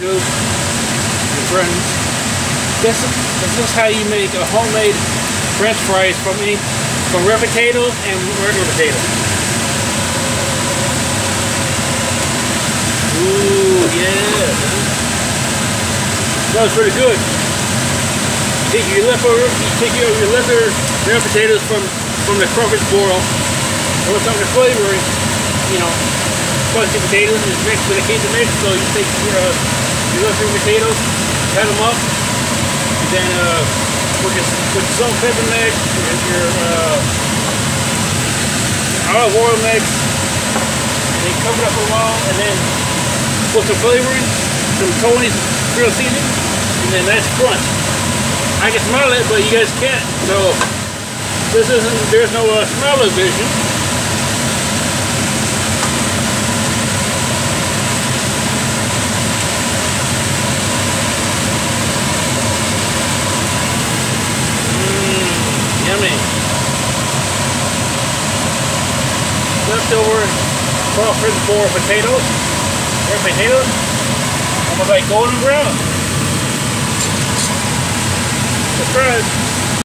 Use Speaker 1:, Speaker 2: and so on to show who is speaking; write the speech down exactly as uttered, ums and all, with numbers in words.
Speaker 1: YouTube, your friends. This is, this is how you make a homemade French fries from any, from red potatoes and regular potatoes. Ooh, yeah. That was pretty good. You take your leftover, you take your, your leftover red potatoes from, from the crayfish boil, and with some of the flavoring, you know, spicy potatoes is mixed with a queso mix. So you take your, uh, your leftover potatoes, cut them up, and then uh, with your, with your salt pepper mix, with your uh, olive oil mix, and then cover it up for a while, and then put some flavoring, some Tony's real seasoning, and then that's crunch. I can smell it, but you guys can't. So this isn't. There's no uh, smell-o-vision. Mmm, yummy. Leftover crawfish boiled potatoes. Red potatoes. Almost like golden brown. Subscribe.